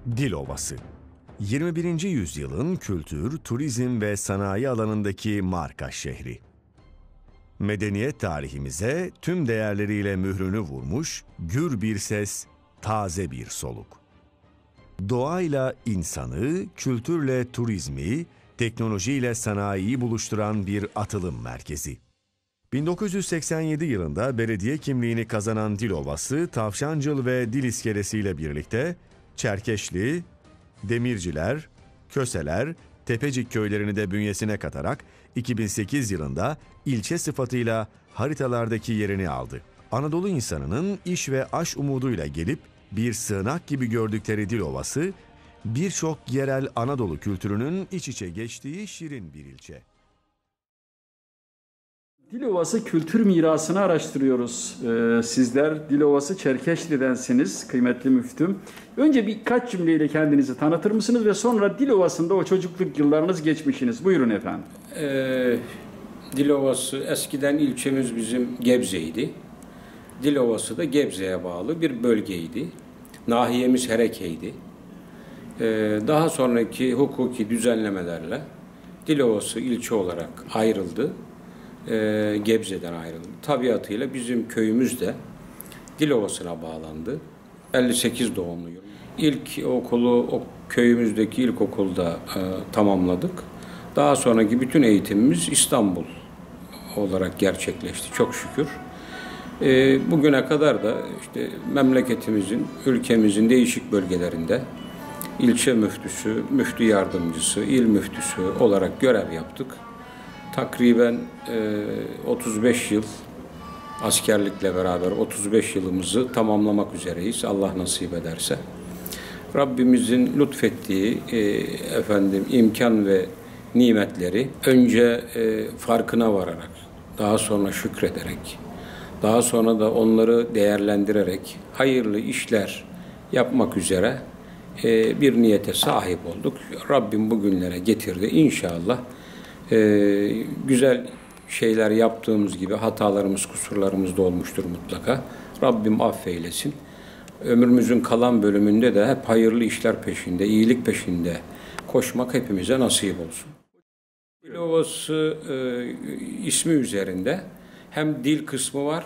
Dilovası 21. yüzyılın kültür, turizm ve sanayi alanındaki marka şehri. Medeniyet tarihimize tüm değerleriyle mührünü vurmuş, gür bir ses, taze bir soluk. Doğayla insanı, kültürle turizmi, teknolojiyle sanayiyi buluşturan bir atılım merkezi. 1987 yılında belediye kimliğini kazanan Dilovası, Tavşancıl ve Diliskelesi ile birlikte Çerkeşli, Demirciler, Köseler, Tepecik köylerini de bünyesine katarak 2008 yılında ilçe sıfatıyla haritalardaki yerini aldı. Anadolu insanının iş ve aş umuduyla gelip bir sığınak gibi gördükleri Dilovası, birçok yerel Anadolu kültürünün iç içe geçtiği şirin bir ilçe. Dilovası kültür mirasını araştırıyoruz. Sizler Dilovası Çerkeşli'densiniz kıymetli müftüm. Önce birkaç cümleyle kendinizi tanıtır mısınız ve sonra Dilovası'nda o çocukluk yıllarınız, geçmişiniz. Buyurun efendim. Dilovası eskiden ilçemiz bizim Gebze'ydi. Dilovası da Gebze'ye bağlı bir bölgeydi. Nahiyemiz Hereke'ydi. Daha sonraki hukuki düzenlemelerle Dilovası ilçe olarak ayrıldı. Gebze'den ayrıldı. Tabiatıyla bizim köyümüz de Dilovası'na bağlandı. 58 doğumluyum. İlk okulu o köyümüzdeki ilkokulda tamamladık. Daha sonraki bütün eğitimimiz İstanbul olarak gerçekleşti çok şükür. Bugüne kadar da işte memleketimizin, ülkemizin değişik bölgelerinde ilçe müftüsü, müftü yardımcısı, il müftüsü olarak görev yaptık. Takriben 35 yıl askerlikle beraber 35 yılımızı tamamlamak üzereyiz Allah nasip ederse. Rabbimizin lütfettiği imkan ve nimetleri önce farkına vararak, daha sonra şükrederek, daha sonra da onları değerlendirerek hayırlı işler yapmak üzere bir niyete sahip olduk. Rabbim bugünlere getirdi. İnşallah güzel şeyler yaptığımız gibi hatalarımız, kusurlarımız da olmuştur mutlaka. Rabbim affeylesin. Ömrümüzün kalan bölümünde de hep hayırlı işler peşinde, iyilik peşinde koşmak hepimize nasip olsun. Dilovası ismi üzerinde hem dil kısmı var,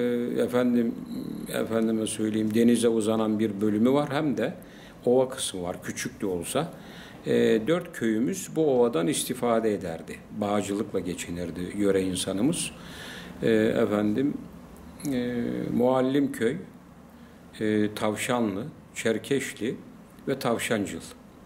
efendime söyleyeyim denize uzanan bir bölümü var, hem de ova kısmı var, küçük de olsa. 4 köyümüz bu ovadan istifade ederdi. Bağcılıkla geçinirdi yöre insanımız. Muallimköy, Tavşanlı, Çerkeşli ve Tavşancıl.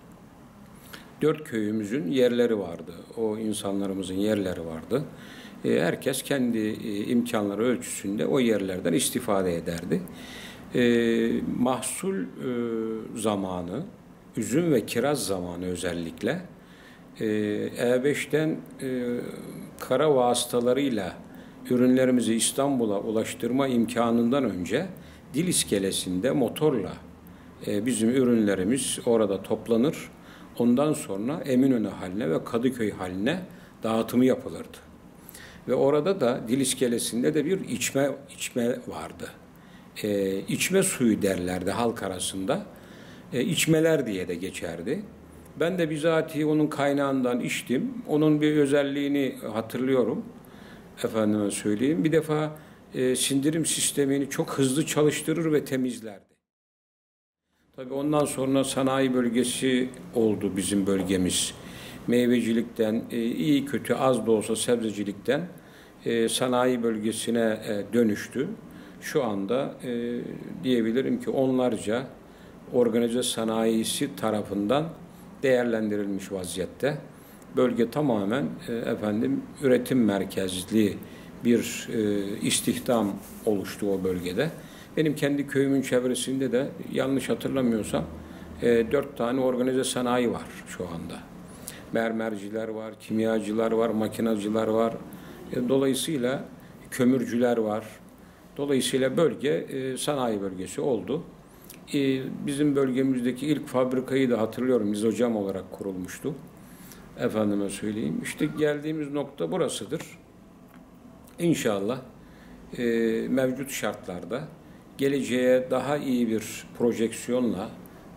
4 köyümüzün yerleri vardı. O insanlarımızın yerleri vardı. Herkes kendi imkanları ölçüsünde o yerlerden istifade ederdi. Mahsul zamanı, üzüm ve kiraz zamanı özellikle E5'ten kara vasıtalarıyla ürünlerimizi İstanbul'a ulaştırma imkanından önce Diliskelesi'nde motorla bizim ürünlerimiz orada toplanır. Ondan sonra Eminönü haline ve Kadıköy haline dağıtımı yapılırdı. Ve orada da Diliskelesi'nde de bir içme vardı. İçme suyu derlerdi halk arasında. İçmeler diye de geçerdi. Ben de bizatihi onun kaynağından içtim. Onun bir özelliğini hatırlıyorum. Efendime söyleyeyim. Bir defa sindirim sistemini çok hızlı çalıştırır ve temizlerdi. Tabii ondan sonra sanayi bölgesi oldu bizim bölgemiz. Meyvecilikten, iyi kötü az da olsa sebzecilikten sanayi bölgesine dönüştü. Şu anda diyebilirim ki onlarca organize sanayisi tarafından değerlendirilmiş vaziyette. Bölge tamamen üretim merkezli bir istihdam oluştu o bölgede. Benim kendi köyümün çevresinde de yanlış hatırlamıyorsam 4 tane organize sanayi var şu anda. Mermerciler var, kimyacılar var, makinacılar var. Dolayısıyla kömürcüler var. Dolayısıyla bölge sanayi bölgesi oldu. Bizim bölgemizdeki ilk fabrikayı da hatırlıyorum. Biz hocam olarak kurulmuştu. Efendime söyleyeyim. İşte geldiğimiz nokta burasıdır. İnşallah mevcut şartlarda geleceğe daha iyi bir projeksiyonla,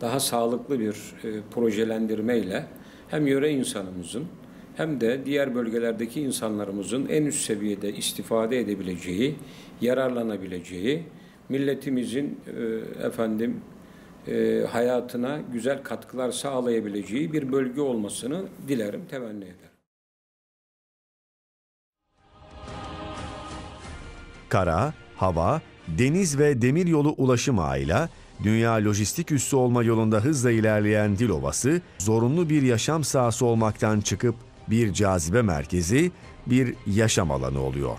daha sağlıklı bir projelendirmeyle hem yöre insanımızın hem de diğer bölgelerdeki insanlarımızın en üst seviyede istifade edebileceği, yararlanabileceği, milletimizin hayatına güzel katkılar sağlayabileceği bir bölge olmasını dilerim, temenni ederim. Kara, hava, deniz ve demiryolu ulaşım ağıyla dünya lojistik üssü olma yolunda hızla ilerleyen Dilovası, zorunlu bir yaşam sahası olmaktan çıkıp bir cazibe merkezi, bir yaşam alanı oluyor.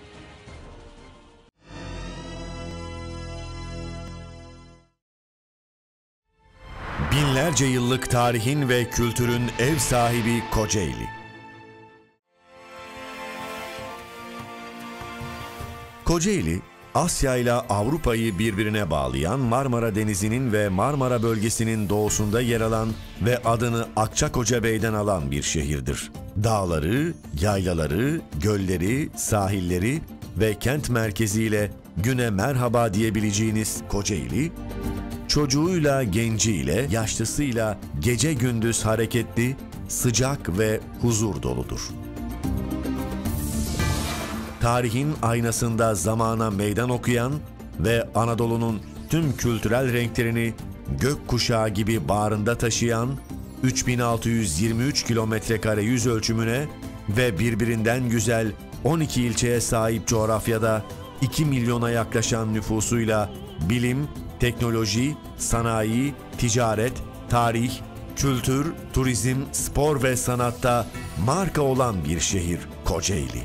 Binlerce yıllık tarihin ve kültürün ev sahibi Kocaeli. Kocaeli, Asya ile Avrupa'yı birbirine bağlayan Marmara Denizi'nin ve Marmara bölgesinin doğusunda yer alan ve adını Akçakocabey'den alan bir şehirdir. Dağları, yaylaları, gölleri, sahilleri ve kent merkeziyle güne merhaba diyebileceğiniz Kocaeli, çocuğuyla, genciyle, yaşlısıyla gece gündüz hareketli, sıcak ve huzur doludur. Tarihin aynasında zamana meydan okuyan ve Anadolu'nun tüm kültürel renklerini gökkuşağı gibi bağrında taşıyan 3623 kilometrekare yüz ölçümüne ve birbirinden güzel 12 ilçeye sahip coğrafyada 2 milyona yaklaşan nüfusuyla bilim, teknoloji, sanayi, ticaret, tarih, kültür, turizm, spor ve sanatta marka olan bir şehir Kocaeli.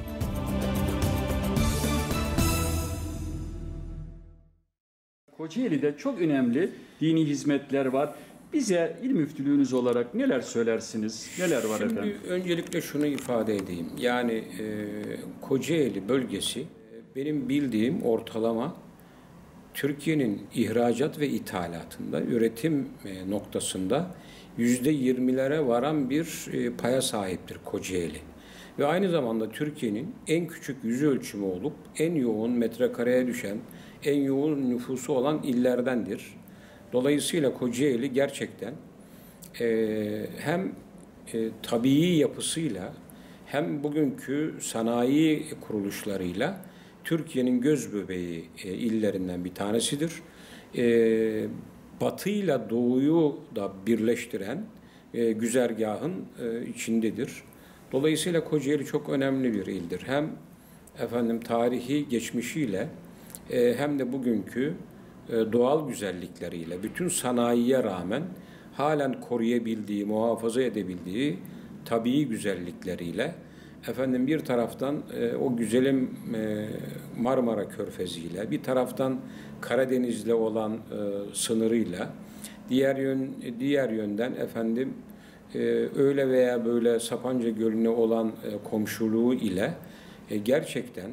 Kocaeli'de çok önemli dini hizmetler var. Bize il müftülüğünüz olarak neler söylersiniz? Neler var efendim? Şimdi öncelikle şunu ifade edeyim. Yani Kocaeli bölgesi benim bildiğim ortalama Türkiye'nin ihracat ve ithalatında, üretim noktasında %20'lere varan bir paya sahiptir Kocaeli. Ve aynı zamanda Türkiye'nin en küçük yüz ölçümü olup en yoğun metrekareye düşen, en yoğun nüfusu olan illerdendir. Dolayısıyla Kocaeli gerçekten hem tabii yapısıyla hem bugünkü sanayi kuruluşlarıyla Türkiye'nin göz bebeği illerinden bir tanesidir. Batıyla doğuyu da birleştiren güzergahın içindedir. Dolayısıyla Kocaeli çok önemli bir ildir. Hem tarihi geçmişiyle hem de bugünkü doğal güzellikleriyle, bütün sanayiye rağmen halen koruyabildiği, muhafaza edebildiği tabii güzellikleriyle bir taraftan o güzelim Marmara Körfezi'yle, bir taraftan Karadeniz'le olan sınırıyla, diğer yönden öyle veya böyle Sapanca Gölü'ne olan komşuluğu ile gerçekten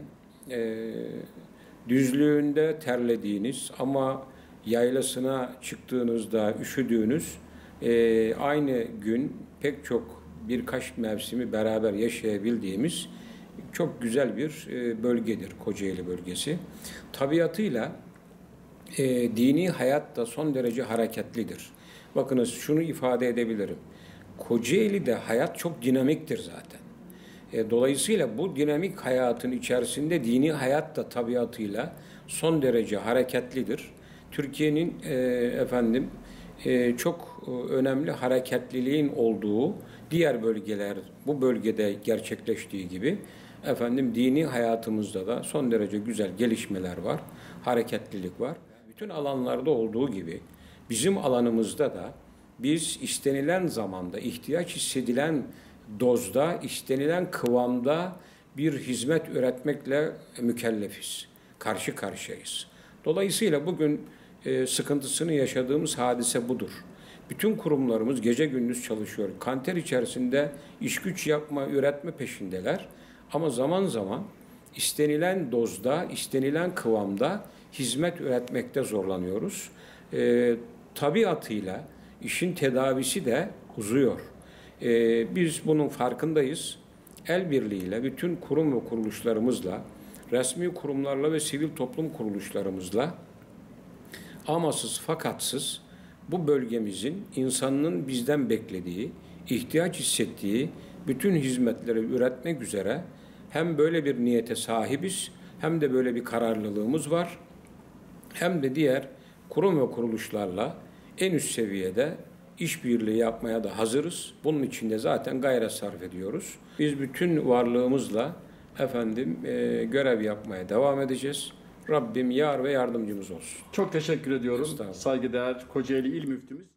düzlüğünde terlediğiniz ama yaylasına çıktığınızda üşüdüğünüz aynı gün pek çok birkaç mevsimi beraber yaşayabildiğimiz çok güzel bir bölgedir Kocaeli bölgesi. Tabiatıyla dini hayat da son derece hareketlidir. Bakınız şunu ifade edebilirim. Kocaeli'de hayat çok dinamiktir zaten. Dolayısıyla bu dinamik hayatın içerisinde dini hayat da tabiatıyla son derece hareketlidir. Türkiye'nin çok önemli hareketliliğin olduğu diğer bölgeler, bu bölgede gerçekleştiği gibi dini hayatımızda da son derece güzel gelişmeler var, hareketlilik var. Bütün alanlarda olduğu gibi bizim alanımızda da biz istenilen zamanda, ihtiyaç hissedilen dozda, istenilen kıvamda bir hizmet üretmekle mükellefiz, karşı karşıyayız. Dolayısıyla bugün sıkıntısını yaşadığımız hadise budur. Bütün kurumlarımız gece gündüz çalışıyor. Kanter içerisinde iş güç yapma, üretme peşindeler. Ama zaman zaman istenilen dozda, istenilen kıvamda hizmet üretmekte zorlanıyoruz. Tabiatıyla işin tedavisi de uzuyor. Biz bunun farkındayız. El birliğiyle bütün kurum ve kuruluşlarımızla, resmi kurumlarla ve sivil toplum kuruluşlarımızla amasız fakatsız bu bölgemizin insanının bizden beklediği, ihtiyaç hissettiği bütün hizmetleri üretmek üzere hem böyle bir niyete sahibiz, hem de böyle bir kararlılığımız var, hem de diğer kurum ve kuruluşlarla en üst seviyede işbirliği yapmaya da hazırız. Bunun için de zaten gayret sarf ediyoruz. Biz bütün varlığımızla görev yapmaya devam edeceğiz. Rabbim yar ve yardımcımız olsun. Çok teşekkür ediyorum. Estağfurullah. Saygıdeğer Kocaeli İl Müftümüz.